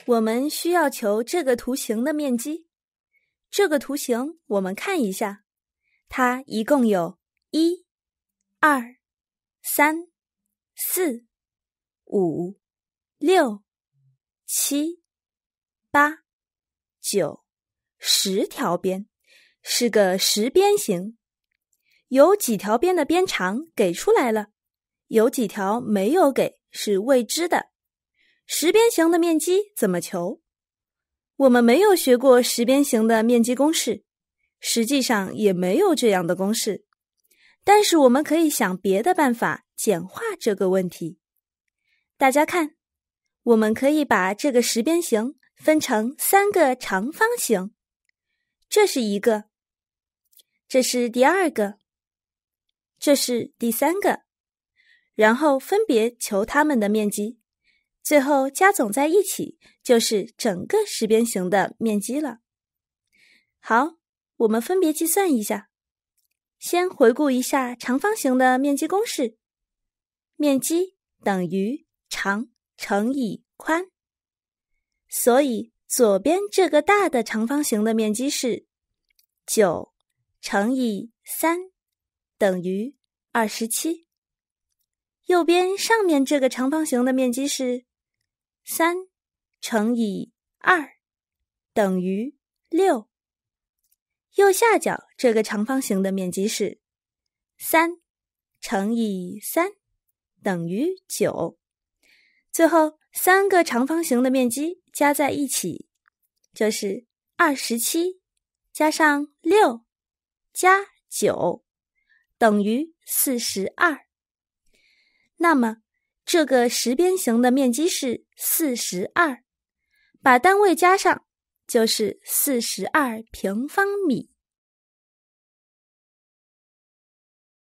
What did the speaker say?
我们需要求这个图形的面积。这个图形我们看一下，它一共有1、2、3、4、5、6、7、8、9、10条边，是个十边形。有几条边的边长给出来了，有几条没有给，是未知的。十边形的面积怎么求？我们没有学过十边形的面积公式，实际上也没有这样的公式。但是我们可以想别的办法简化这个问题。大家看，我们可以把这个十边形分成3个长方形。这是一个，这是第2个，这是第3个，然后分别求它们的面积，最后加总在一起，就是整个十边形的面积了。好，我们分别计算一下。先回顾一下长方形的面积公式，面积等于长乘以宽。所以左边这个大的长方形的面积是9乘以3等于27。右边上面这个长方形的面积是3乘以2等于6。右下角这个长方形的面积是3乘以3等于9。最后3个长方形的面积加在一起，就是27加上6加9等于42。那么这个十边形的面积是42，把单位加上就是42平方米。